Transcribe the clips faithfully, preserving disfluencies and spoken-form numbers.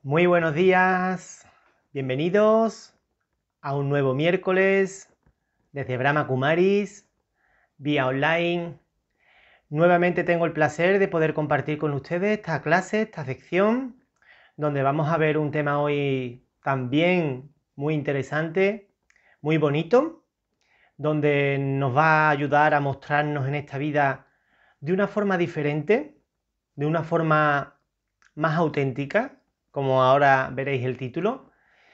Muy buenos días, bienvenidos a un nuevo miércoles desde Brahma Kumaris, vía online. Nuevamente tengo el placer de poder compartir con ustedes esta clase, esta sección, donde vamos a ver un tema hoy también muy interesante, muy bonito, donde nos va a ayudar a mostrarnos en esta vida de una forma diferente, de una forma más auténtica, como ahora veréis el título.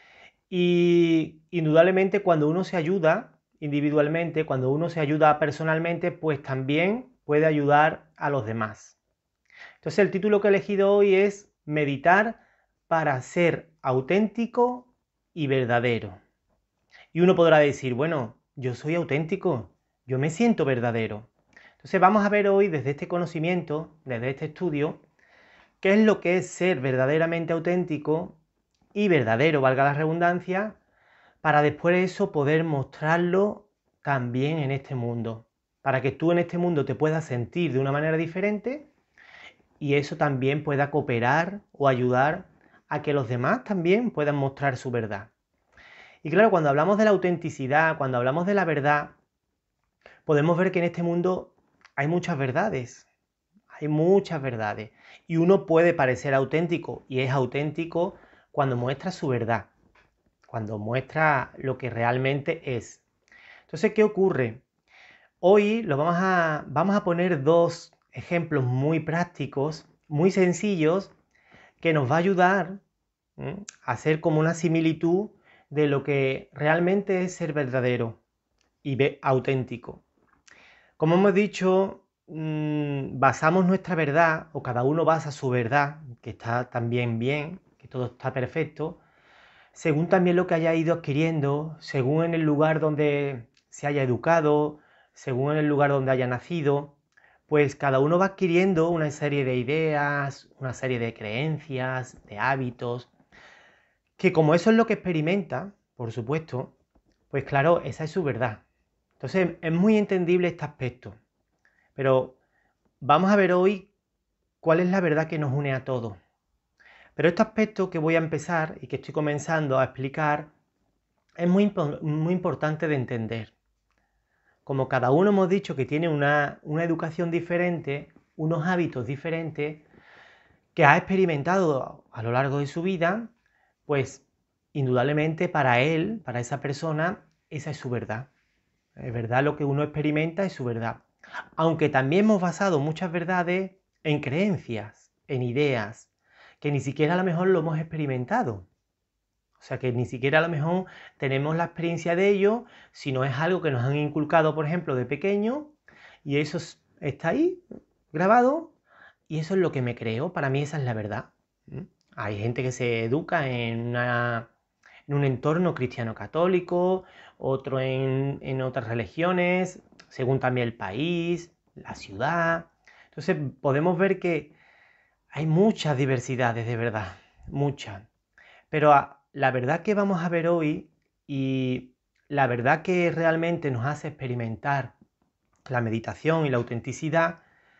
Y indudablemente cuando uno se ayuda individualmente, cuando uno se ayuda personalmente, pues también puede ayudar a los demás. Entonces el título que he elegido hoy es Meditar para ser auténtico y verdadero. Y uno podrá decir, bueno, yo soy auténtico, yo me siento verdadero. Entonces vamos a ver hoy desde este conocimiento, desde este estudio, qué es lo que es ser verdaderamente auténtico y verdadero, valga la redundancia, para después de eso poder mostrarlo también en este mundo, para que tú en este mundo te puedas sentir de una manera diferente y eso también pueda cooperar o ayudar a que los demás también puedan mostrar su verdad. Y claro, cuando hablamos de la autenticidad, cuando hablamos de la verdad, podemos ver que en este mundo hay muchas verdades, hay muchas verdades, y uno puede parecer auténtico y es auténtico cuando muestra su verdad, cuando muestra lo que realmente es. Entonces, ¿qué ocurre? Hoy lo vamos a, vamos a poner dos ejemplos muy prácticos, muy sencillos, que nos va a ayudar ¿m? a hacer como una similitud de lo que realmente es ser verdadero y auténtico. Como hemos dicho, mmm, basamos nuestra verdad, o cada uno basa su verdad, que está también bien, que todo está perfecto, según también lo que haya ido adquiriendo, según en el lugar donde se haya educado, según en el lugar donde haya nacido, pues cada uno va adquiriendo una serie de ideas, una serie de creencias, de hábitos, que como eso es lo que experimenta, por supuesto, pues claro, esa es su verdad. Entonces es muy entendible este aspecto, pero vamos a ver hoy cuál es la verdad que nos une a todos. Pero este aspecto que voy a empezar y que estoy comenzando a explicar es muy, muy importante de entender. Como cada uno hemos dicho que tiene una, una educación diferente, unos hábitos diferentes, que ha experimentado a lo largo de su vida, pues indudablemente para él, para esa persona, esa es su verdad. Es verdad, lo que uno experimenta es su verdad. Aunque también hemos basado muchas verdades en creencias, en ideas, que ni siquiera a lo mejor lo hemos experimentado. O sea que ni siquiera a lo mejor tenemos la experiencia de ello, sino es algo que nos han inculcado, por ejemplo, de pequeño, y eso está ahí, grabado, y eso es lo que me creo. Para mí esa es la verdad. ¿Mm? Hay gente que se educa en, una, en un entorno cristiano-católico, otro en, en otras religiones, según también el país, la ciudad. Entonces podemos ver que hay muchas diversidades de verdad, muchas. Pero a, la verdad que vamos a ver hoy y la verdad que realmente nos hace experimentar la meditación y la autenticidad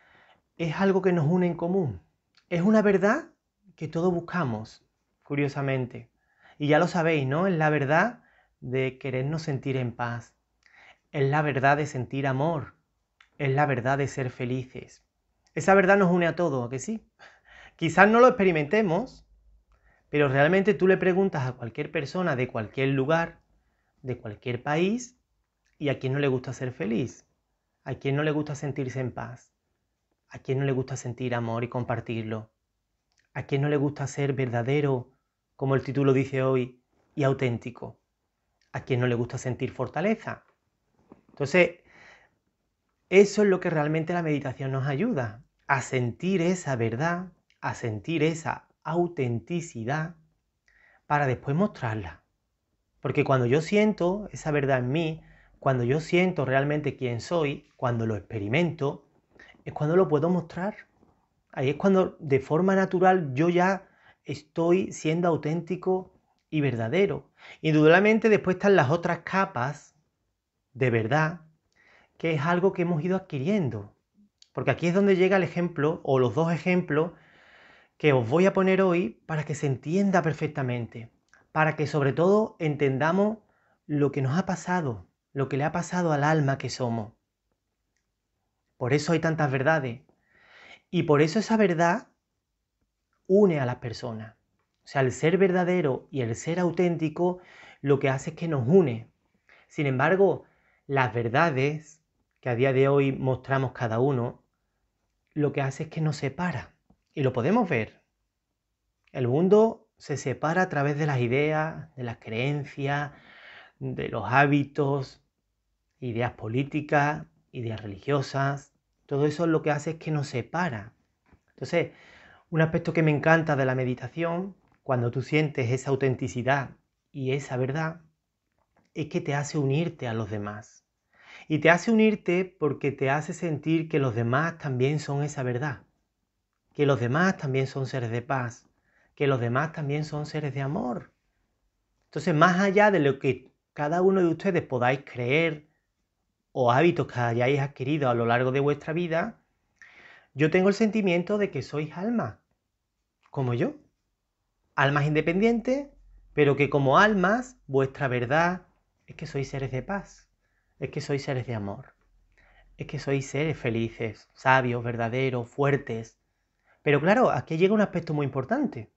es algo que nos une en común. Es una verdad que todos buscamos, curiosamente. Y ya lo sabéis, ¿no? Es la verdad de querernos sentir en paz. Es la verdad de sentir amor. Es la verdad de ser felices. Esa verdad nos une a todos, ¿a que sí? Quizás no lo experimentemos, pero realmente tú le preguntas a cualquier persona de cualquier lugar, de cualquier país, y a quién no le gusta ser feliz, a quién no le gusta sentirse en paz, a quién no le gusta sentir amor y compartirlo, a quién no le gusta ser verdadero, como el título dice hoy, y auténtico, a quién no le gusta sentir fortaleza. Entonces, eso es lo que realmente la meditación nos ayuda, a sentir esa verdad, a sentir esa autenticidad, para después mostrarla. Porque cuando yo siento esa verdad en mí, cuando yo siento realmente quién soy, cuando lo experimento, es cuando lo puedo mostrar. Ahí es cuando de forma natural yo ya estoy siendo auténtico y verdadero. Indudablemente después están las otras capas de verdad, que es algo que hemos ido adquiriendo. Porque aquí es donde llega el ejemplo, o los dos ejemplos, que os voy a poner hoy para que se entienda perfectamente, para que sobre todo entendamos lo que nos ha pasado, lo que le ha pasado al alma que somos. Por eso hay tantas verdades y por eso esa verdad une a las personas. O sea, el ser verdadero y el ser auténtico lo que hace es que nos une. Sin embargo, las verdades que a día de hoy mostramos cada uno, lo que hace es que nos separa. Y lo podemos ver. El mundo se separa a través de las ideas, de las creencias, de los hábitos, ideas políticas, ideas religiosas. Todo eso lo que hace es que nos separa. Entonces, un aspecto que me encanta de la meditación, cuando tú sientes esa autenticidad y esa verdad, es que te hace unirte a los demás. Y te hace unirte porque te hace sentir que los demás también son esa verdad, que los demás también son seres de paz, que los demás también son seres de amor. Entonces, más allá de lo que cada uno de ustedes podáis creer o hábitos que hayáis adquirido a lo largo de vuestra vida, yo tengo el sentimiento de que sois almas, como yo. Almas independientes, pero que como almas, vuestra verdad es que sois seres de paz, es que sois seres de amor, es que sois seres felices, sabios, verdaderos, fuertes. Pero claro, aquí llega un aspecto muy importante.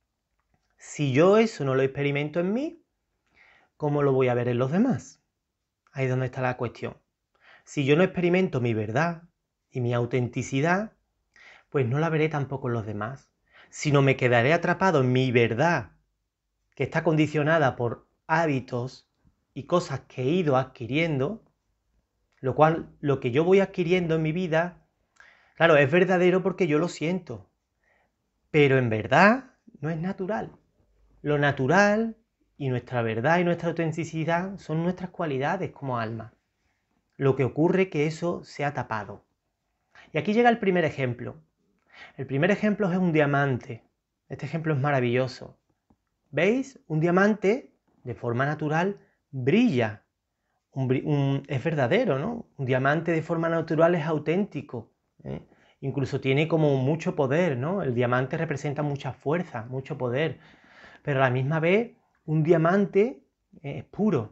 Si yo eso no lo experimento en mí, ¿cómo lo voy a ver en los demás? Ahí es donde está la cuestión. Si yo no experimento mi verdad y mi autenticidad, pues no la veré tampoco en los demás, sino me quedaré atrapado en mi verdad, que está condicionada por hábitos y cosas que he ido adquiriendo, lo cual lo que yo voy adquiriendo en mi vida, claro, es verdadero porque yo lo siento, pero en verdad no es natural. Lo natural y nuestra verdad y nuestra autenticidad son nuestras cualidades como alma. Lo que ocurre es que eso se ha tapado. Y aquí llega el primer ejemplo. El primer ejemplo es un diamante. Este ejemplo es maravilloso. ¿Veis? Un diamante, de forma natural, brilla. Un, un, es verdadero, ¿no? Un diamante de forma natural es auténtico. ¿eh? Incluso tiene como mucho poder, ¿no? El diamante representa mucha fuerza, mucho poder. Pero a la misma vez, un diamante es puro.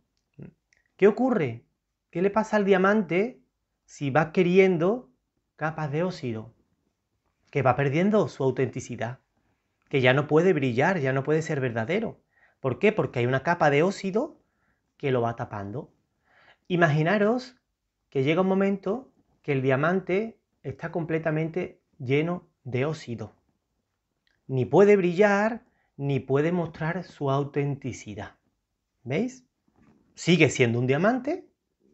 ¿Qué ocurre? ¿Qué le pasa al diamante si va adquiriendo capas de óxido? Que va perdiendo su autenticidad, que ya no puede brillar, ya no puede ser verdadero. ¿Por qué? Porque hay una capa de óxido que lo va tapando. Imaginaros que llega un momento que el diamante está completamente lleno de óxido. Ni puede brillar, ni puede mostrar su autenticidad. ¿Veis? Sigue siendo un diamante,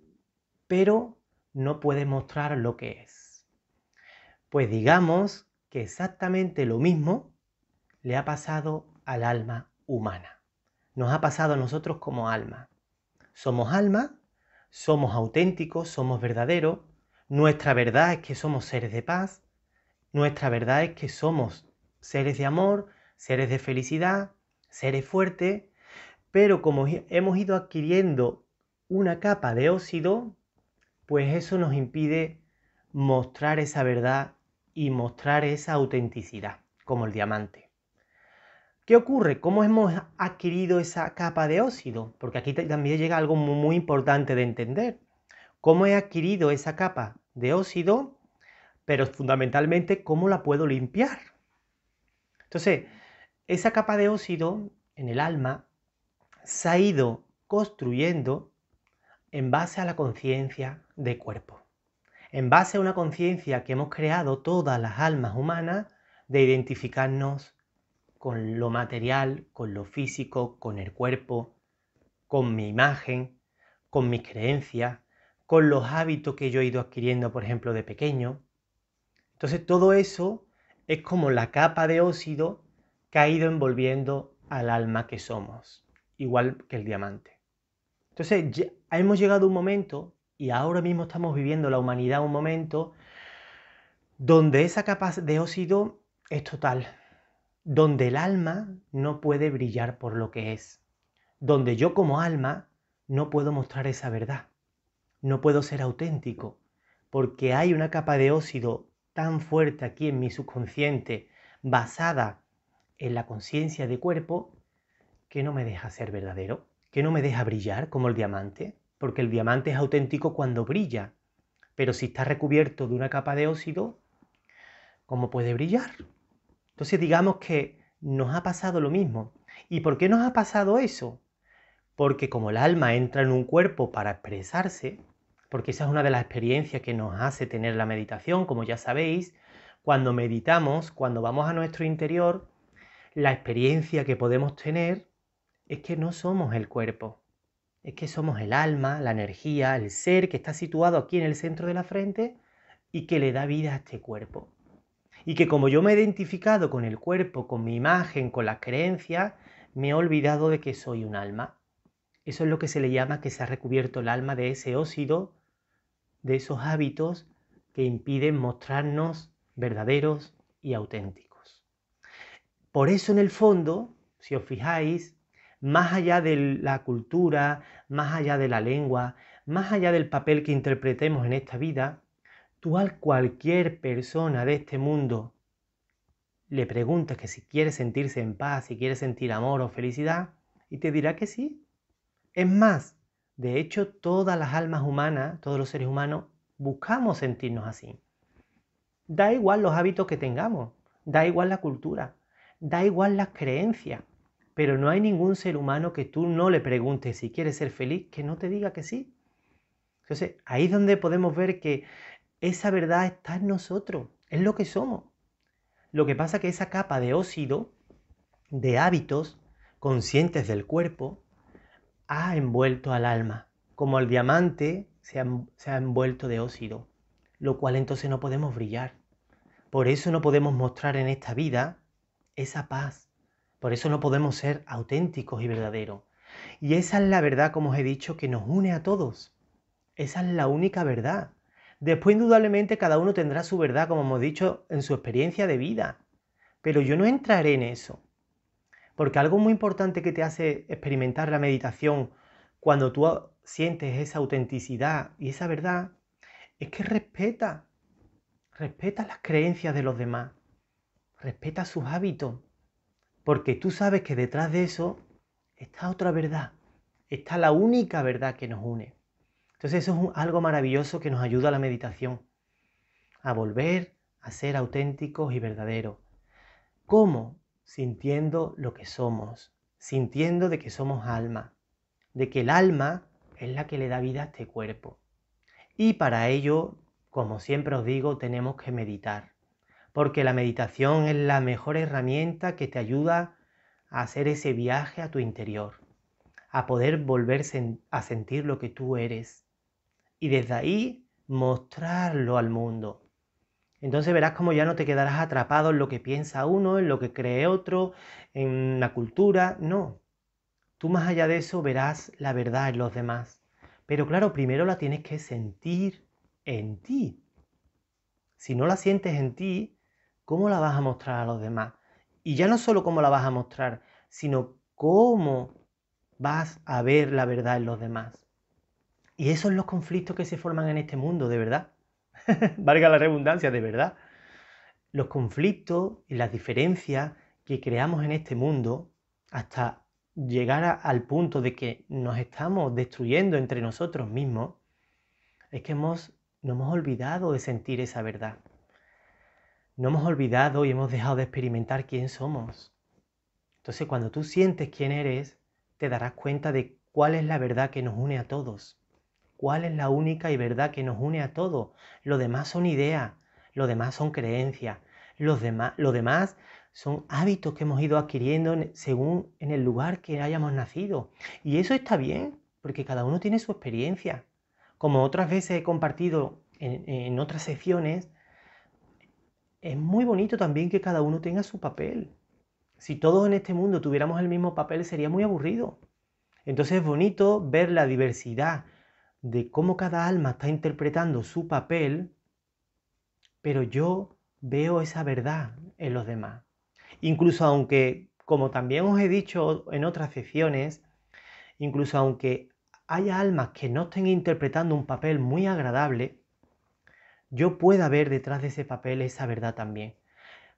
pero no puede mostrar lo que es. Pues digamos que exactamente lo mismo le ha pasado al alma humana. Nos ha pasado a nosotros como alma. Somos alma, somos auténticos, somos verdaderos. Nuestra verdad es que somos seres de paz. Nuestra verdad es que somos seres de amor, seres de felicidad, seres fuertes. Pero como hemos ido adquiriendo una capa de óxido, pues eso nos impide mostrar esa verdad y mostrar esa autenticidad, como el diamante. ¿Qué ocurre? ¿Cómo hemos adquirido esa capa de óxido? Porque aquí también llega algo muy importante de entender. ¿Cómo he adquirido esa capa de óxido? Pero fundamentalmente, ¿cómo la puedo limpiar? Entonces, esa capa de óxido en el alma se ha ido construyendo en base a la conciencia de cuerpo. En base a una conciencia que hemos creado todas las almas humanas de identificarnos con lo material, con lo físico, con el cuerpo, con mi imagen, con mis creencias, con los hábitos que yo he ido adquiriendo, por ejemplo, de pequeño. Entonces todo eso es como la capa de óxido que ha ido envolviendo al alma que somos, igual que el diamante. Entonces ya hemos llegado a un momento, y ahora mismo estamos viviendo la humanidad un momento, donde esa capa de óxido es total, donde el alma no puede brillar por lo que es, donde yo como alma no puedo mostrar esa verdad, no puedo ser auténtico, porque hay una capa de óxido tan fuerte aquí en mi subconsciente, basada en la conciencia de cuerpo que no me deja ser verdadero, que no me deja brillar como el diamante, porque el diamante es auténtico cuando brilla, pero si está recubierto de una capa de óxido, ¿cómo puede brillar? Entonces digamos que nos ha pasado lo mismo. ¿Y por qué nos ha pasado eso? Porque como el alma entra en un cuerpo para expresarse, porque esa es una de las experiencias que nos hace tener la meditación, como ya sabéis, cuando meditamos, cuando vamos a nuestro interior, la experiencia que podemos tener es que no somos el cuerpo, es que somos el alma, la energía, el ser que está situado aquí en el centro de la frente y que le da vida a este cuerpo. Y que como yo me he identificado con el cuerpo, con mi imagen, con las creencias, me he olvidado de que soy un alma. Eso es lo que se le llama que se ha recubierto el alma de ese óxido, de esos hábitos que impiden mostrarnos verdaderos y auténticos. Por eso en el fondo, si os fijáis, más allá de la cultura, más allá de la lengua, más allá del papel que interpretemos en esta vida, tú a cualquier persona de este mundo le preguntas que si quiere sentirse en paz, si quiere sentir amor o felicidad, y te dirá que sí. Es más, de hecho, todas las almas humanas, todos los seres humanos, buscamos sentirnos así. Da igual los hábitos que tengamos, da igual la cultura, da igual las creencias, pero no hay ningún ser humano que tú no le preguntes si quiere ser feliz que no te diga que sí. Entonces, ahí es donde podemos ver que esa verdad está en nosotros, es lo que somos. Lo que pasa es que esa capa de óxido, de hábitos conscientes del cuerpo, ha envuelto al alma, como el diamante se ha, se ha envuelto de óxido, lo cual entonces no podemos brillar. Por eso no podemos mostrar en esta vida esa paz. Por eso no podemos ser auténticos y verdaderos. Y esa es la verdad, como os he dicho, que nos une a todos. Esa es la única verdad. Después, indudablemente, cada uno tendrá su verdad, como hemos dicho, en su experiencia de vida. Pero yo no entraré en eso. Porque algo muy importante que te hace experimentar la meditación cuando tú sientes esa autenticidad y esa verdad es que respeta, respeta las creencias de los demás, respeta sus hábitos, porque tú sabes que detrás de eso está otra verdad, está la única verdad que nos une. Entonces eso es algo maravilloso que nos ayuda a la meditación, a volver a ser auténticos y verdaderos. ¿Cómo? Sintiendo lo que somos, sintiendo de que somos alma, de que el alma es la que le da vida a este cuerpo. Y para ello, como siempre os digo, tenemos que meditar, porque la meditación es la mejor herramienta que te ayuda a hacer ese viaje a tu interior, a poder volver a sentir lo que tú eres y desde ahí mostrarlo al mundo. Entonces verás como ya no te quedarás atrapado en lo que piensa uno, en lo que cree otro, en la cultura. No. Tú más allá de eso verás la verdad en los demás. Pero claro, primero la tienes que sentir en ti. Si no la sientes en ti, ¿cómo la vas a mostrar a los demás? Y ya no solo cómo la vas a mostrar, sino cómo vas a ver la verdad en los demás. Y esos son los conflictos que se forman en este mundo, de verdad. Valga la redundancia, de verdad. Los conflictos y las diferencias que creamos en este mundo hasta llegar a, al punto de que nos estamos destruyendo entre nosotros mismos, es que hemos, nos hemos olvidado de sentir esa verdad. No hemos olvidado y hemos dejado de experimentar quién somos. Entonces, cuando tú sientes quién eres, te darás cuenta de cuál es la verdad que nos une a todos. ¿Cuál es la única y verdad que nos une a todos? Lo demás son ideas, lo demás son creencias, los demás, lo demás son hábitos que hemos ido adquiriendo según en el lugar que hayamos nacido. Y eso está bien, porque cada uno tiene su experiencia. Como otras veces he compartido en, en otras secciones, es muy bonito también que cada uno tenga su papel. Si todos en este mundo tuviéramos el mismo papel, sería muy aburrido. Entonces es bonito ver la diversidad de cómo cada alma está interpretando su papel, pero yo veo esa verdad en los demás. Incluso aunque, como también os he dicho en otras secciones, incluso aunque haya almas que no estén interpretando un papel muy agradable, yo pueda ver detrás de ese papel esa verdad también.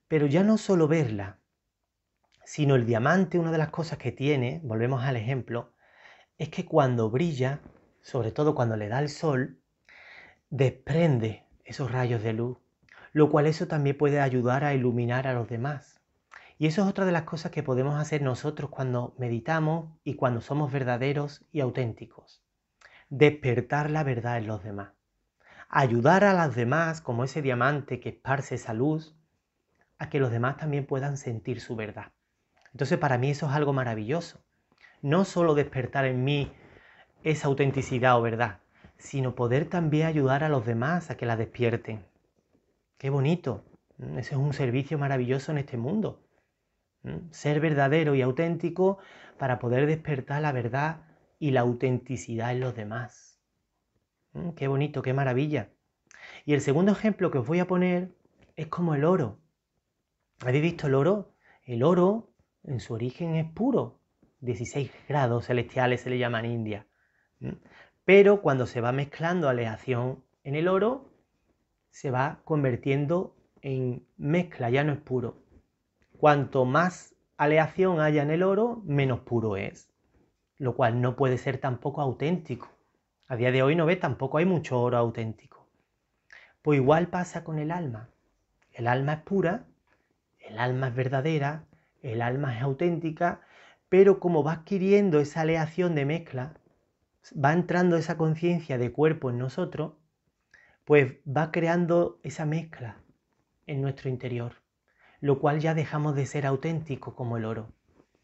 Pero ya no solo verla, sino el diamante, una de las cosas que tiene, volvemos al ejemplo, es que cuando brilla, sobre todo cuando le da el sol, desprende esos rayos de luz, lo cual eso también puede ayudar a iluminar a los demás. Y eso es otra de las cosas que podemos hacer nosotros cuando meditamos y cuando somos verdaderos y auténticos. Despertar la verdad en los demás. Ayudar a los demás, como ese diamante que esparce esa luz, a que los demás también puedan sentir su verdad. Entonces para mí eso es algo maravilloso. No solo despertar en mí esa autenticidad o verdad, sino poder también ayudar a los demás a que la despierten. ¡Qué bonito! Ese es un servicio maravilloso en este mundo. Ser verdadero y auténtico para poder despertar la verdad y la autenticidad en los demás. ¡Qué bonito, qué maravilla! Y el segundo ejemplo que os voy a poner es como el oro. ¿Habéis visto el oro? El oro en su origen es puro. dieciséis grados celestiales se le llama en India. Pero cuando se va mezclando aleación en el oro, se va convirtiendo en mezcla, ya no es puro. Cuanto más aleación haya en el oro, menos puro es, lo cual no puede ser tampoco auténtico. A día de hoy no ves, tampoco hay mucho oro auténtico. Pues igual pasa con el alma. El alma es pura, el alma es verdadera, el alma es auténtica, pero como va adquiriendo esa aleación de mezcla, va entrando esa conciencia de cuerpo en nosotros, pues va creando esa mezcla en nuestro interior, lo cual ya dejamos de ser auténticos como el oro.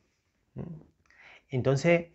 Entonces,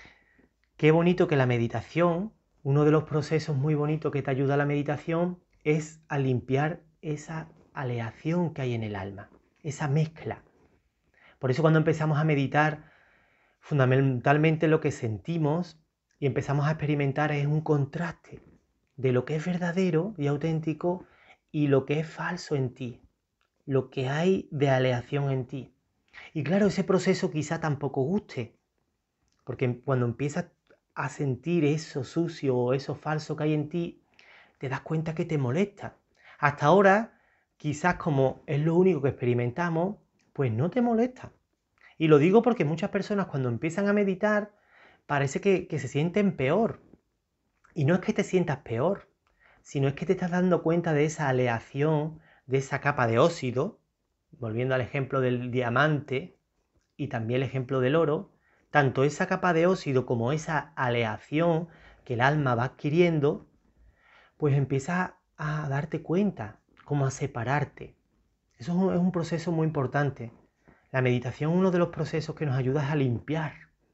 qué bonito que la meditación, uno de los procesos muy bonitos que te ayuda a la meditación es a limpiar esa aleación que hay en el alma, esa mezcla. Por eso cuando empezamos a meditar, fundamentalmente lo que sentimos y empezamos a experimentar es un contraste de lo que es verdadero y auténtico y lo que es falso en ti, lo que hay de aleación en ti. Y claro, ese proceso quizá tampoco guste, porque cuando empiezas a sentir eso sucio o eso falso que hay en ti, te das cuenta que te molesta. Hasta ahora, quizás como es lo único que experimentamos, pues no te molesta. Y lo digo porque muchas personas cuando empiezan a meditar parece que, que se sienten peor. Y no es que te sientas peor, sino es que te estás dando cuenta de esa aleación, de esa capa de óxido, volviendo al ejemplo del diamante y también el ejemplo del oro, tanto esa capa de óxido como esa aleación que el alma va adquiriendo, pues empiezas a darte cuenta, como a separarte. Eso es un, es un proceso muy importante. La meditación, uno de los procesos que nos ayuda es a limpiar,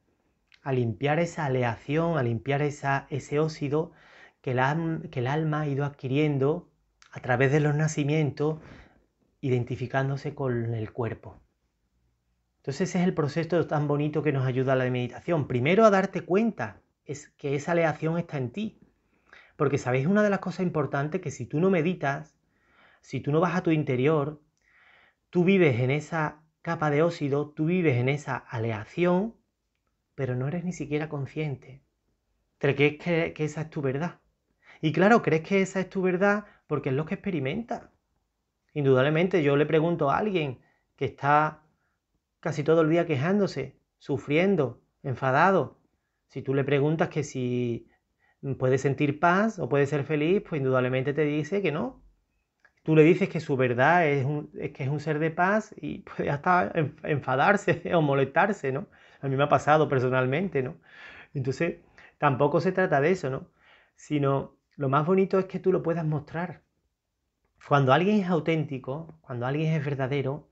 a limpiar esa aleación, a limpiar esa, ese óxido que el, que el alma ha ido adquiriendo a través de los nacimientos, identificándose con el cuerpo. Entonces ese es el proceso tan bonito que nos ayuda a la meditación. Primero a darte cuenta es que esa aleación está en ti. Porque sabéis una de las cosas importantes que si tú no meditas, si tú no vas a tu interior, tú vives en esa capa de óxido, tú vives en esa aleación, pero no eres ni siquiera consciente. Te crees que, que esa es tu verdad. Y claro, crees que esa es tu verdad porque es lo que experimentas. Indudablemente yo le pregunto a alguien que está casi todo el día quejándose, sufriendo, enfadado. Si tú le preguntas que si puede sentir paz o puede ser feliz, pues indudablemente te dice que no. Tú le dices que su verdad es, un, es que es un ser de paz y puede hasta enfadarse o molestarse, ¿no? A mí me ha pasado personalmente, ¿no? Entonces, tampoco se trata de eso, ¿no? Sino lo más bonito es que tú lo puedas mostrar. Cuando alguien es auténtico, cuando alguien es verdadero,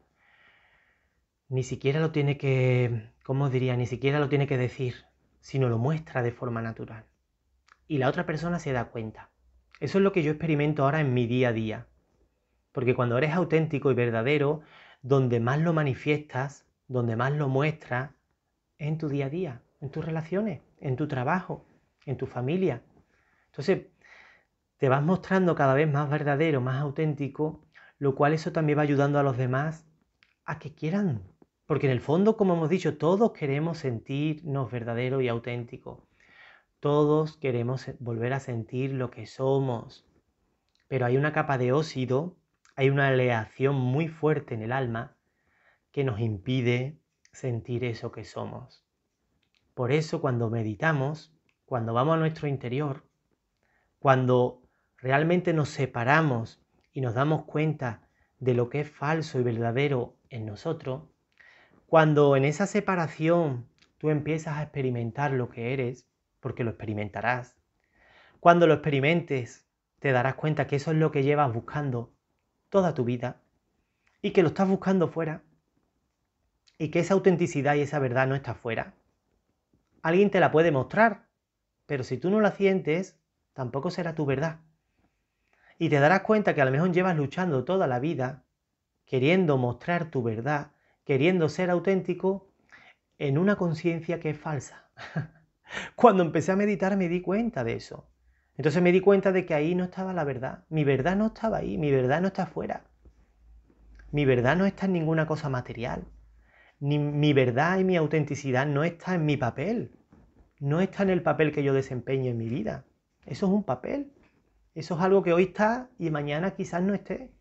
ni siquiera lo tiene que, ¿cómo os diría? Ni siquiera lo tiene que decir, sino lo muestra de forma natural. Y la otra persona se da cuenta. Eso es lo que yo experimento ahora en mi día a día. Porque cuando eres auténtico y verdadero, donde más lo manifiestas, donde más lo muestras, es en tu día a día, en tus relaciones, en tu trabajo, en tu familia. Entonces, te vas mostrando cada vez más verdadero, más auténtico, lo cual eso también va ayudando a los demás a que quieran. Porque en el fondo, como hemos dicho, todos queremos sentirnos verdaderos y auténticos. Todos queremos volver a sentir lo que somos. Pero hay una capa de óxido, hay una aleación muy fuerte en el alma que nos impide sentir eso que somos. Por eso cuando meditamos, cuando vamos a nuestro interior, cuando realmente nos separamos y nos damos cuenta de lo que es falso y verdadero en nosotros, cuando en esa separación tú empiezas a experimentar lo que eres, porque lo experimentarás, cuando lo experimentes te darás cuenta que eso es lo que llevas buscando toda tu vida y que lo estás buscando fuera y que esa autenticidad y esa verdad no está fuera. Alguien te la puede mostrar, pero si tú no la sientes, tampoco será tu verdad. Y te darás cuenta que a lo mejor llevas luchando toda la vida, queriendo mostrar tu verdad, queriendo ser auténtico, en una conciencia que es falsa. Cuando empecé a meditar me di cuenta de eso. Entonces me di cuenta de que ahí no estaba la verdad. Mi verdad no estaba ahí, mi verdad no está afuera. Mi verdad no está en ninguna cosa material. Ni mi verdad y mi autenticidad no está en mi papel. No está en el papel que yo desempeño en mi vida. Eso es un papel. Eso es algo que hoy está y mañana quizás no esté.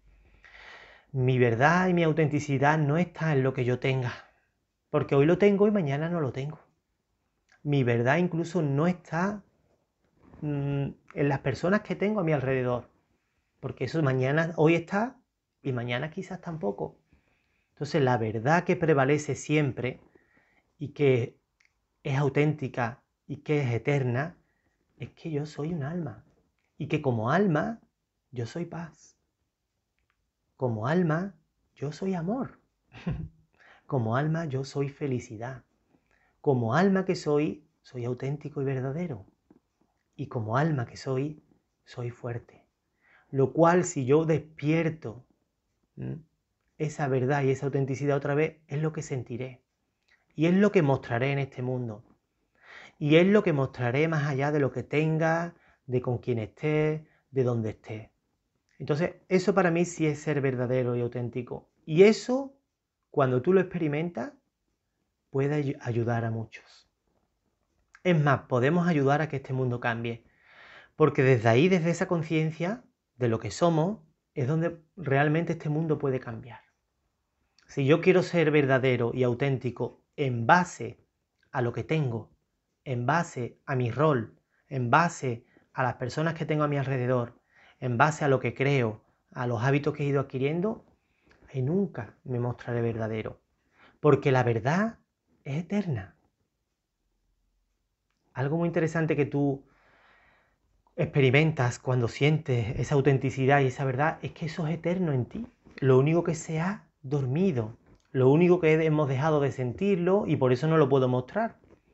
Mi verdad y mi autenticidad no está en lo que yo tenga. Porque hoy lo tengo y mañana no lo tengo. Mi verdad incluso no está mmm, en las personas que tengo a mi alrededor. Porque eso mañana, hoy está y mañana quizás tampoco. Entonces la verdad que prevalece siempre y que es auténtica y que es eterna es que yo soy un alma. Y que como alma yo soy paz. Como alma yo soy amor. Como alma yo soy felicidad. Como alma que soy, soy auténtico y verdadero. Y como alma que soy, soy fuerte. Lo cual si yo despierto ¿m? esa verdad y esa autenticidad otra vez, es lo que sentiré. Y es lo que mostraré en este mundo. Y es lo que mostraré más allá de lo que tenga, de con quién esté, de dónde esté. Entonces, eso para mí sí es ser verdadero y auténtico. Y eso, cuando tú lo experimentas, puede ayudar a muchos. Es más, podemos ayudar a que este mundo cambie. Porque desde ahí, desde esa conciencia de lo que somos, es donde realmente este mundo puede cambiar. Si yo quiero ser verdadero y auténtico en base a lo que tengo, en base a mi rol, en base a las personas que tengo a mi alrededor, en base a lo que creo, a los hábitos que he ido adquiriendo, ahí nunca me mostraré verdadero. Porque la verdad es eterna. Algo muy interesante que tú experimentas cuando sientes esa autenticidad y esa verdad es que eso es eterno en ti. Lo único que se ha dormido, lo único que hemos dejado de sentirlo y por eso no lo puedo mostrar.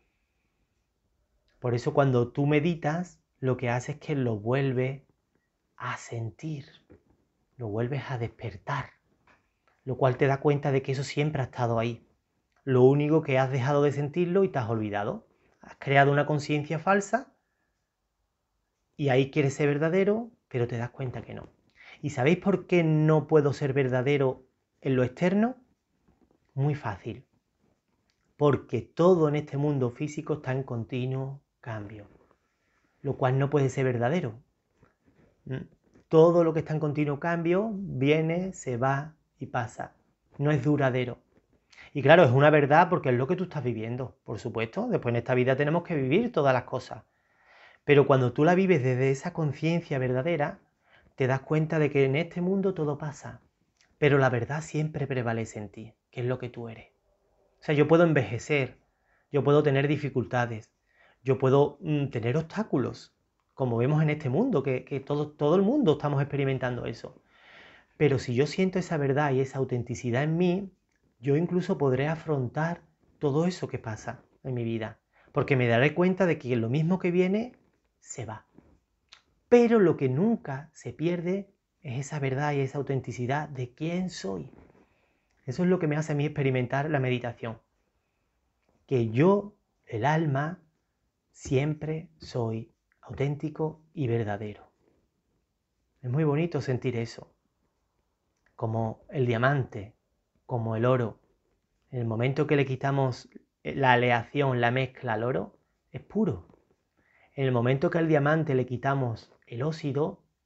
Por eso cuando tú meditas, lo que haces es que lo vuelves a sentir, lo vuelves a despertar, lo cual te da cuenta de que eso siempre ha estado ahí. Lo único que has dejado de sentirlo y te has olvidado. Has creado una conciencia falsa y ahí quieres ser verdadero, pero te das cuenta que no. ¿Y sabéis por qué no puedo ser verdadero en lo externo? Muy fácil. Porque todo en este mundo físico está en continuo cambio, lo cual no puede ser verdadero. Todo lo que está en continuo cambio viene, se va y pasa. No es duradero. Y claro, es una verdad porque es lo que tú estás viviendo, por supuesto. Después en esta vida tenemos que vivir todas las cosas. Pero cuando tú la vives desde esa conciencia verdadera, te das cuenta de que en este mundo todo pasa, pero la verdad siempre prevalece en ti, que es lo que tú eres. O sea, yo puedo envejecer, yo puedo tener dificultades, yo puedo mm, tener obstáculos, como vemos en este mundo, que, que todo, todo el mundo estamos experimentando eso. Pero si yo siento esa verdad y esa autenticidad en mí, yo incluso podré afrontar todo eso que pasa en mi vida, porque me daré cuenta de que lo mismo que viene, se va. Pero lo que nunca se pierde es esa verdad y esa autenticidad de quién soy. Eso es lo que me hace a mí experimentar la meditación. Que yo, el alma, siempre soy auténtico y verdadero. Es muy bonito sentir eso. Como el diamante, como el oro. En el momento que le quitamos la aleación, la mezcla al oro, es puro. En el momento que al diamante le quitamos el óxido,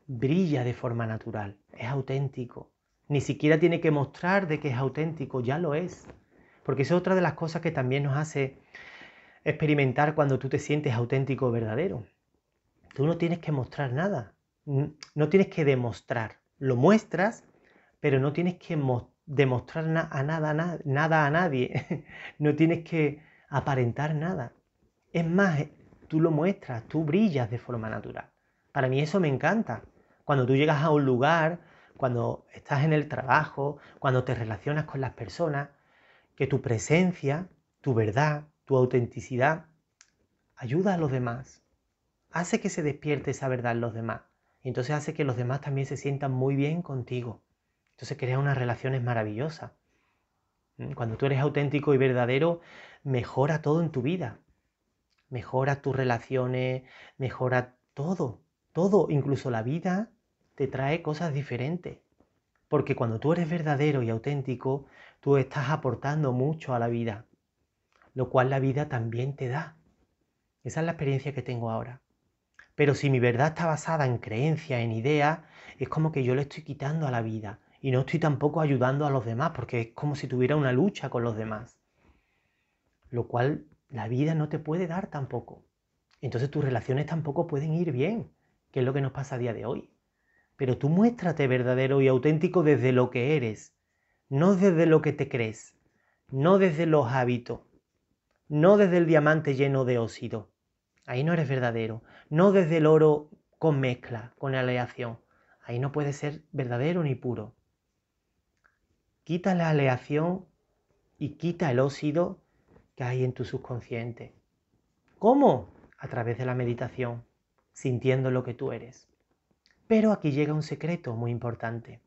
brilla de forma natural, es auténtico. Ni siquiera tiene que mostrar de que es auténtico, ya lo es. Porque eso es otra de las cosas que también nos hace experimentar cuando tú te sientes auténtico o verdadero. Tú no tienes que mostrar nada, no tienes que demostrar. Lo muestras, pero no tienes que demostrar na a nada, na nada a nadie. No tienes que aparentar nada. Es más, tú lo muestras, tú brillas de forma natural. Para mí eso me encanta. Cuando tú llegas a un lugar, cuando estás en el trabajo, cuando te relacionas con las personas, que tu presencia, tu verdad, tu autenticidad ayuda a los demás. Hace que se despierte esa verdad en los demás. Y entonces hace que los demás también se sientan muy bien contigo. Entonces crea unas relaciones maravillosas. Cuando tú eres auténtico y verdadero, mejora todo en tu vida. Mejora tus relaciones, mejora todo, todo, incluso la vida te trae cosas diferentes. Porque cuando tú eres verdadero y auténtico, tú estás aportando mucho a la vida, lo cual la vida también te da. Esa es la experiencia que tengo ahora. Pero si mi verdad está basada en creencias, en ideas, es como que yo le estoy quitando a la vida y no estoy tampoco ayudando a los demás, porque es como si tuviera una lucha con los demás. Lo cual la vida no te puede dar tampoco. Entonces tus relaciones tampoco pueden ir bien, que es lo que nos pasa a día de hoy. Pero tú muéstrate verdadero y auténtico desde lo que eres, no desde lo que te crees, no desde los hábitos, no desde el diamante lleno de óxido. Ahí no eres verdadero. No desde el oro con mezcla, con aleación. Ahí no puedes ser verdadero ni puro. Quita la aleación y quita el óxido que hay en tu subconsciente. ¿Cómo? A través de la meditación, sintiendo lo que tú eres. Pero aquí llega un secreto muy importante.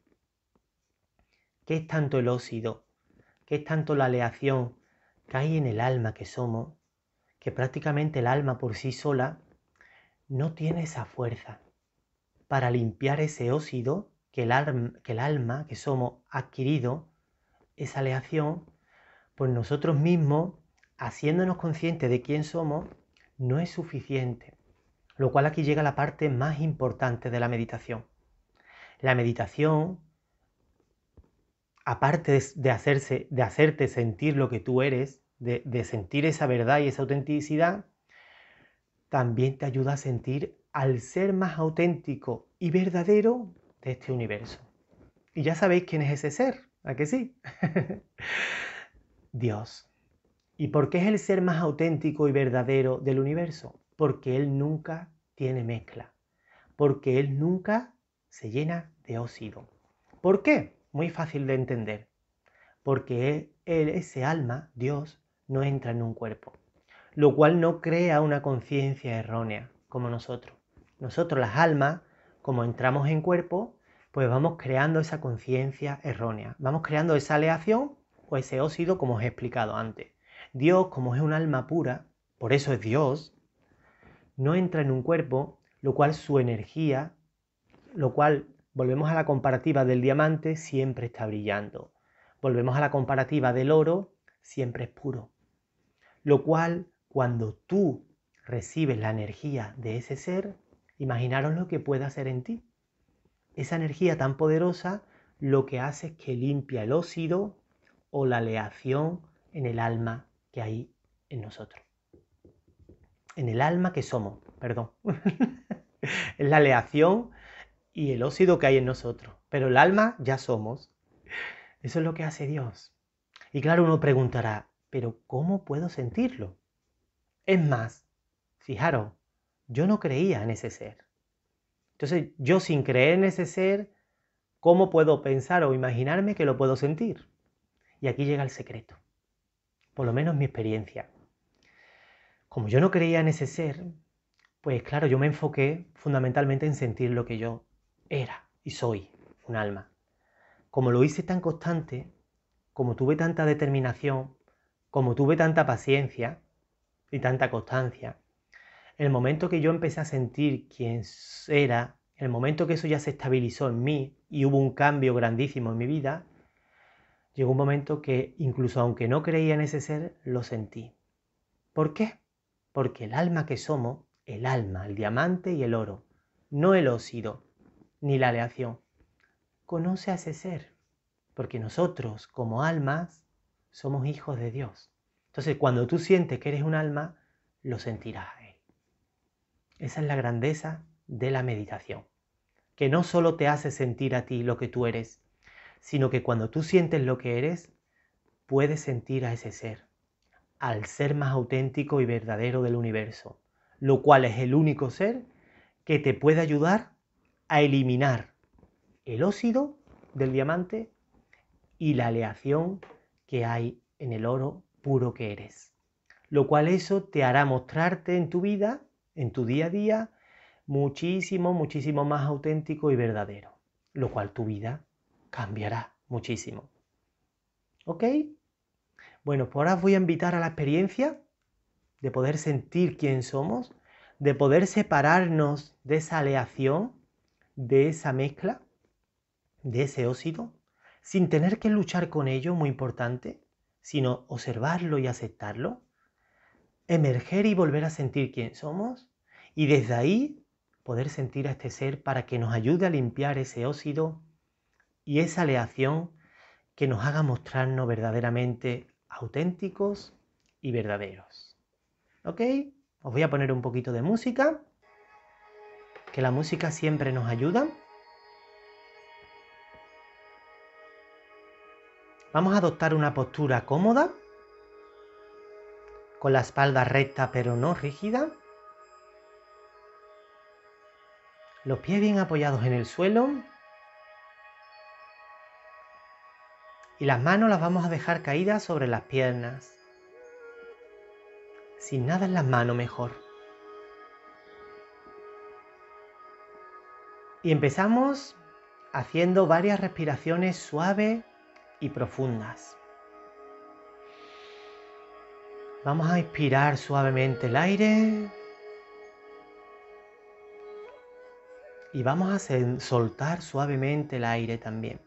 ¿Qué es tanto el óxido? ¿Qué es tanto la aleación que hay en el alma que somos? Que prácticamente el alma por sí sola no tiene esa fuerza para limpiar ese óxido que el, alma, que el alma que somos ha adquirido, esa aleación, pues nosotros mismos, haciéndonos conscientes de quién somos, no es suficiente. Lo cual aquí llega la parte más importante de la meditación. La meditación, aparte de, hacerse, de hacerte sentir lo que tú eres, de, de sentir esa verdad y esa autenticidad, también te ayuda a sentir al ser más auténtico y verdadero de este universo. Y ya sabéis quién es ese ser, ¿a que sí? Dios. ¿Y por qué es el ser más auténtico y verdadero del universo? Porque Él nunca tiene mezcla. Porque Él nunca se llena de óxido. ¿Por qué? Muy fácil de entender. Porque Él, ese alma, Dios, no entra en un cuerpo. Lo cual no crea una conciencia errónea como nosotros. Nosotros las almas, como entramos en cuerpo, pues vamos creando esa conciencia errónea. Vamos creando esa aleación o ese óxido como os he explicado antes. Dios, como es un alma pura, por eso es Dios, no entra en un cuerpo, lo cual su energía, lo cual, volvemos a la comparativa del diamante, siempre está brillando. Volvemos a la comparativa del oro, siempre es puro. Lo cual, cuando tú recibes la energía de ese ser, imaginaros lo que puede hacer en ti. Esa energía tan poderosa lo que hace es que limpia el óxido o la aleación en el alma que hay en nosotros. En el alma que somos, perdón. Es la aleación y el óxido que hay en nosotros. Pero el alma ya somos. Eso es lo que hace Dios. Y claro, uno preguntará, ¿pero cómo puedo sentirlo? Es más, fijaros, yo no creía en ese ser. Entonces, yo sin creer en ese ser, ¿cómo puedo pensar o imaginarme que lo puedo sentir? Y aquí llega el secreto. Por lo menos mi experiencia. Como yo no creía en ese ser, pues claro, yo me enfoqué fundamentalmente en sentir lo que yo era y soy, un alma. Como lo hice tan constante, como tuve tanta determinación, como tuve tanta paciencia y tanta constancia, el momento que yo empecé a sentir quién era, el momento que eso ya se estabilizó en mí y hubo un cambio grandísimo en mi vida, llegó un momento que incluso aunque no creía en ese ser, lo sentí. ¿Por qué? Porque el alma que somos, el alma, el diamante y el oro, no el óxido, ni la aleación. Conoce a ese ser, porque nosotros como almas somos hijos de Dios. Entonces cuando tú sientes que eres un alma, lo sentirás a Él. Esa es la grandeza de la meditación, que no solo te hace sentir a ti lo que tú eres, sino que cuando tú sientes lo que eres, puedes sentir a ese ser, al ser más auténtico y verdadero del universo, lo cual es el único ser que te puede ayudar a eliminar el óxido del diamante y la aleación que hay en el oro puro que eres. Lo cual eso te hará mostrarte en tu vida, en tu día a día, muchísimo, muchísimo más auténtico y verdadero. Lo cual tu vida cambiará muchísimo. ¿Ok? Bueno, pues ahora os voy a invitar a la experiencia de poder sentir quién somos, de poder separarnos de esa aleación, de esa mezcla, de ese óxido, sin tener que luchar con ello, muy importante, sino observarlo y aceptarlo, emerger y volver a sentir quién somos, y desde ahí poder sentir a este ser para que nos ayude a limpiar ese óxido y esa aleación que nos haga mostrarnos verdaderamente auténticos y verdaderos. ¿Ok? Os voy a poner un poquito de música, que la música siempre nos ayuda. Vamos a adoptar una postura cómoda, con la espalda recta pero no rígida. Los pies bien apoyados en el suelo. Y las manos las vamos a dejar caídas sobre las piernas. Sin nada en las manos mejor. Y empezamos haciendo varias respiraciones suaves y profundas. Vamos a inspirar suavemente el aire. Y vamos a soltar suavemente el aire también.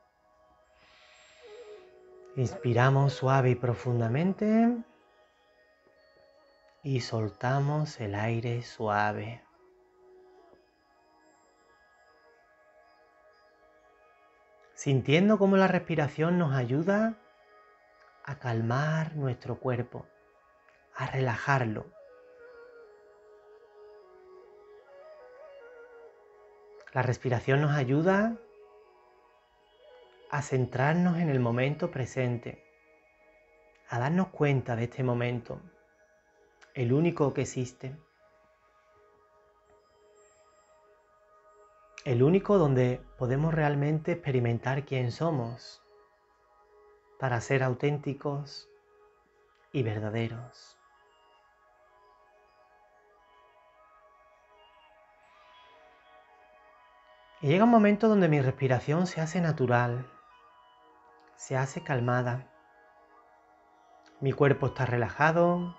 Inspiramos suave y profundamente. Y soltamos el aire suave. Sintiendo cómo la respiración nos ayuda a calmar nuestro cuerpo, a relajarlo. La respiración nos ayuda a centrarnos en el momento presente, a darnos cuenta de este momento, el único que existe, el único donde podemos realmente experimentar quién somos, para ser auténticos y verdaderos. Y llega un momento donde mi respiración se hace natural, se hace calmada. Mi cuerpo está relajado.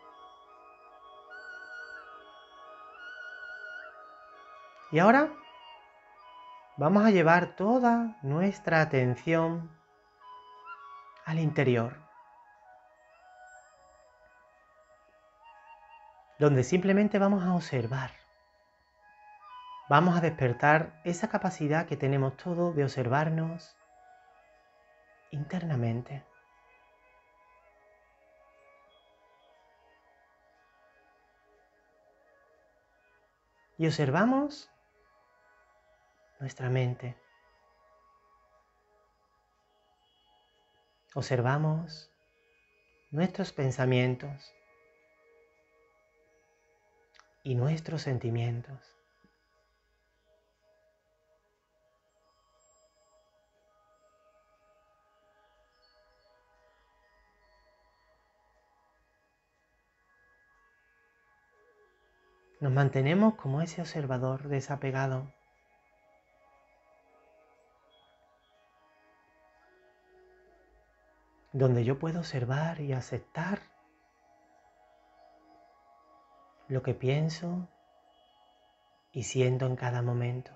Y ahora vamos a llevar toda nuestra atención al interior, donde simplemente vamos a observar. Vamos a despertar esa capacidad que tenemos todos de observarnos internamente. Y observamos nuestra mente. Observamos nuestros pensamientos y nuestros sentimientos. Nos mantenemos como ese observador desapegado. Donde yo puedo observar y aceptar lo que pienso y siento en cada momento.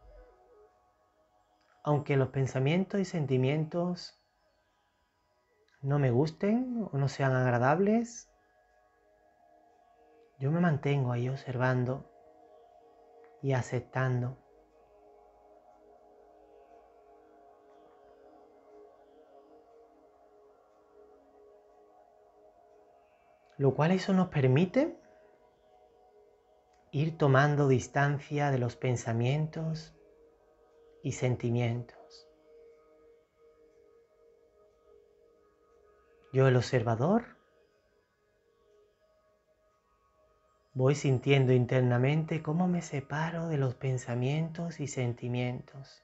Aunque los pensamientos y sentimientos no me gusten o no sean agradables, yo me mantengo ahí observando y aceptando. Lo cual eso nos permite ir tomando distancia de los pensamientos y sentimientos. Yo, el observador, voy sintiendo internamente cómo me separo de los pensamientos y sentimientos.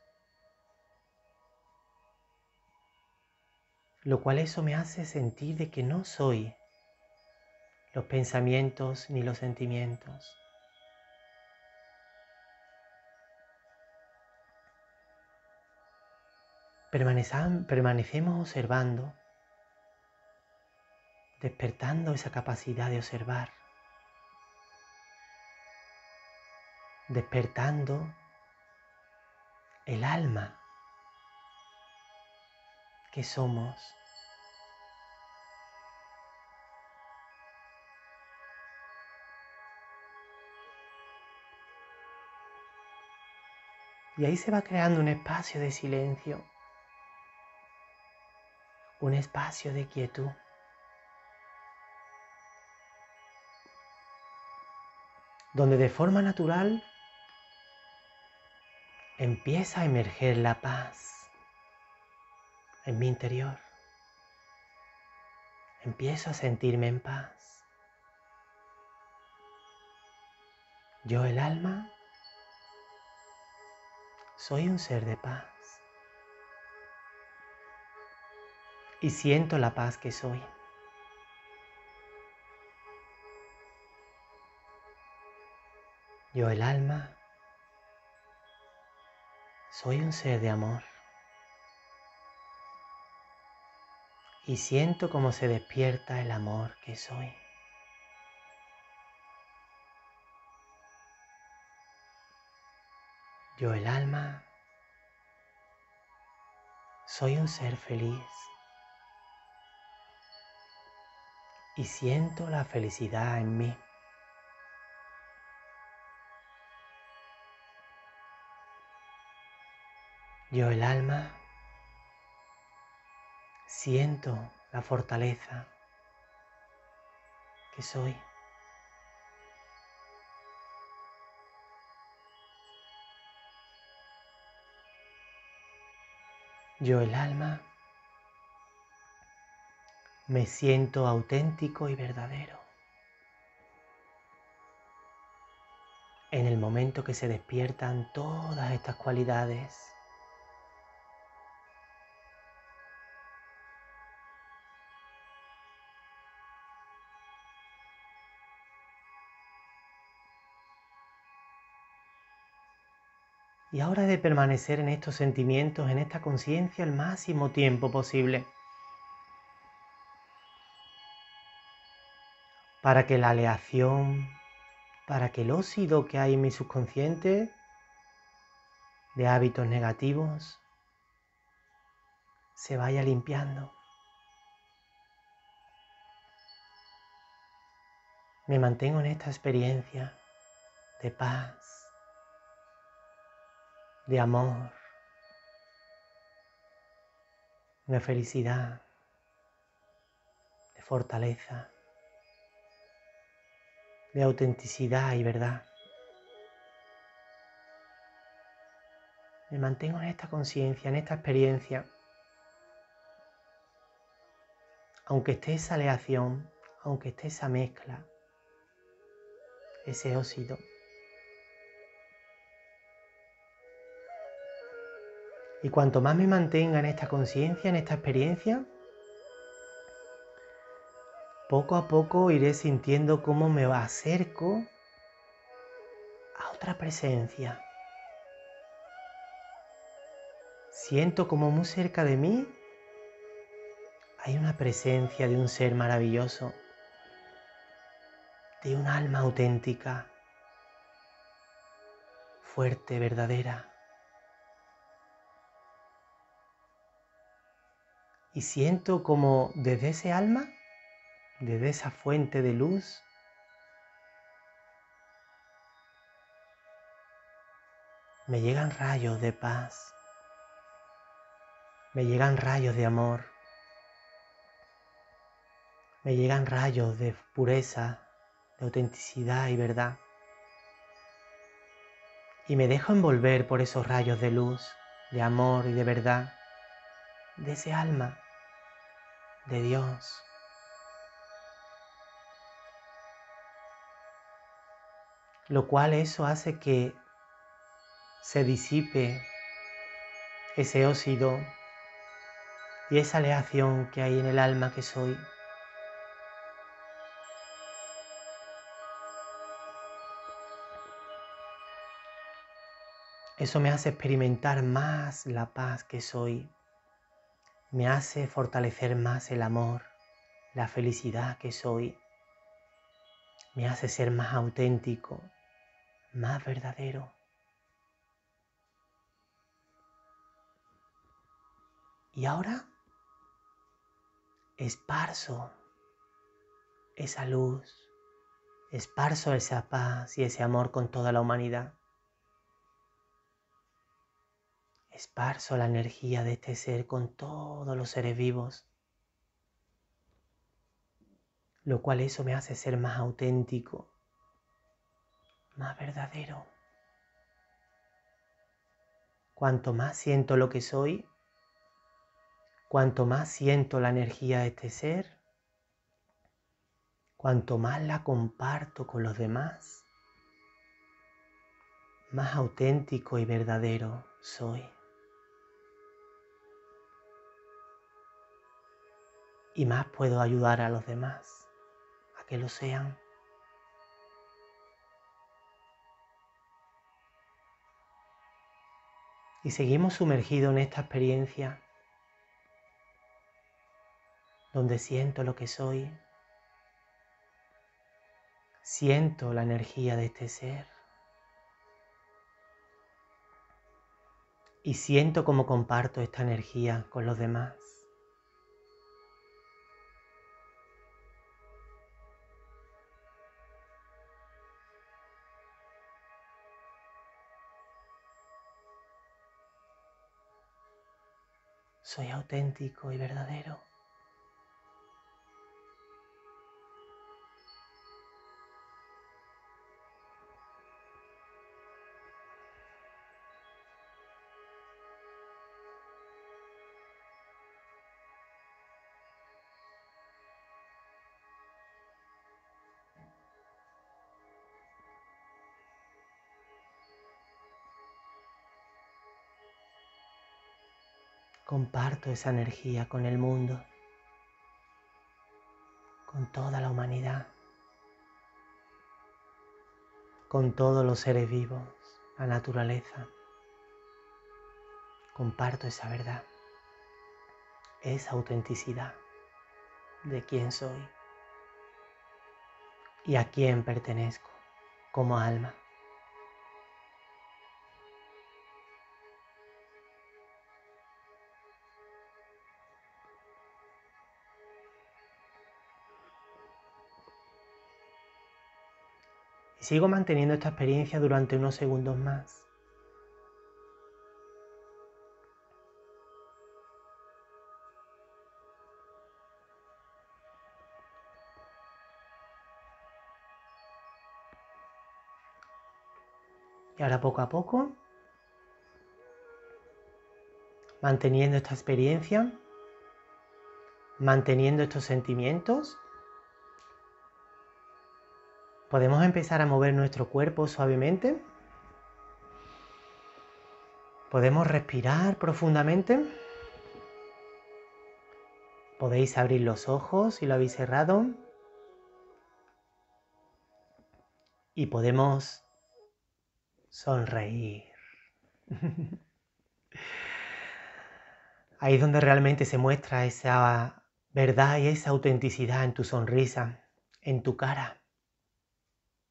Lo cual eso me hace sentir de que no soy los pensamientos ni los sentimientos. Permanecemos observando, despertando esa capacidad de observar, despertando el alma que somos. Y ahí se va creando un espacio de silencio, un espacio de quietud. Donde de forma natural empieza a emerger la paz en mi interior. Empiezo a sentirme en paz. Yo, el alma, soy un ser de paz. Y siento la paz que soy. Yo, el alma, soy un ser de amor. Y siento cómo se despierta el amor que soy. Yo, el alma, soy un ser feliz. Y siento la felicidad en mí. Yo, el alma, siento la fortaleza que soy. Yo, el alma, me siento auténtico y verdadero. En el momento que se despiertan todas estas cualidades, y ahora he de permanecer en estos sentimientos, en esta conciencia el máximo tiempo posible, para que la aleación, para que el óxido que hay en mi subconsciente de hábitos negativos se vaya limpiando. Me mantengo en esta experiencia de paz, de amor, de felicidad, de fortaleza, de autenticidad y verdad. Me mantengo en esta conciencia, en esta experiencia, aunque esté esa aleación, aunque esté esa mezcla, ese óxido. Y cuanto más me mantenga en esta conciencia, en esta experiencia, poco a poco iré sintiendo cómo me acerco a otra presencia. Siento como muy cerca de mí hay una presencia de un ser maravilloso, de un alma auténtica, fuerte, verdadera. y siento como desde ese alma, desde esa fuente de luz, me llegan rayos de paz, me llegan rayos de amor, me llegan rayos de pureza, de autenticidad y verdad. Y me dejo envolver por esos rayos de luz, de amor y de verdad, de ese alma, de Dios. Lo cual eso hace que se disipe ese óxido y esa aleación que hay en el alma que soy. Eso me hace experimentar más la paz que soy, me hace fortalecer más el amor, la felicidad que soy, me hace ser más auténtico, más verdadero. Y ahora esparzo esa luz, esparzo esa paz y ese amor con toda la humanidad. Esparzo la energía de este ser con todos los seres vivos, lo cual eso me hace ser más auténtico, más verdadero. Cuanto más siento lo que soy, cuanto más siento la energía de este ser, cuanto más la comparto con los demás, más auténtico y verdadero soy. Y más puedo ayudar a los demás a que lo sean. Y seguimos sumergidos en esta experiencia donde siento lo que soy, siento la energía de este ser y siento cómo comparto esta energía con los demás. Soy auténtico y verdadero. Comparto esa energía con el mundo, con toda la humanidad, con todos los seres vivos, la naturaleza. Comparto esa verdad, esa autenticidad de quién soy y a quién pertenezco como alma. Y sigo manteniendo esta experiencia durante unos segundos más. Y ahora poco a poco, manteniendo esta experiencia, manteniendo estos sentimientos, podemos empezar a mover nuestro cuerpo suavemente. Podemos respirar profundamente. Podéis abrir los ojos si lo habéis cerrado. Y podemos sonreír. Ahí es donde realmente se muestra esa verdad y esa autenticidad en tu sonrisa, en tu cara,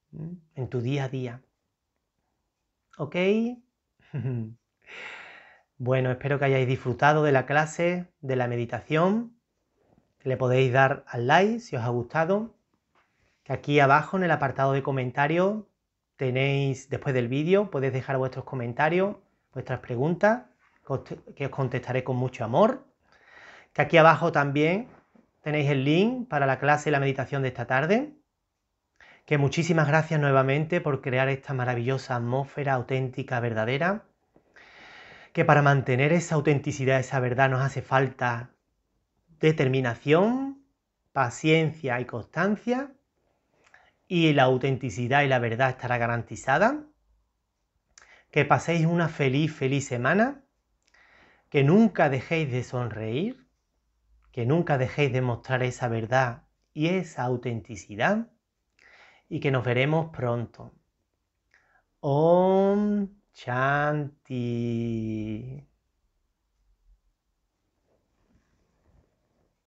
en tu día a día. ¿Ok? Bueno, espero que hayáis disfrutado de la clase, de la meditación, que le podéis dar al like si os ha gustado, que aquí abajo en el apartado de comentarios tenéis, después del vídeo, podéis dejar vuestros comentarios, vuestras preguntas, que os contestaré con mucho amor, que aquí abajo también tenéis el link para la clase y la meditación de esta tarde, que muchísimas gracias nuevamente por crear esta maravillosa atmósfera auténtica, verdadera, que para mantener esa autenticidad, esa verdad, nos hace falta determinación, paciencia y constancia, y la autenticidad y la verdad estará garantizada. Que paséis una feliz, feliz semana, que nunca dejéis de sonreír, que nunca dejéis de mostrar esa verdad y esa autenticidad, y que nos veremos pronto. Om Shanti.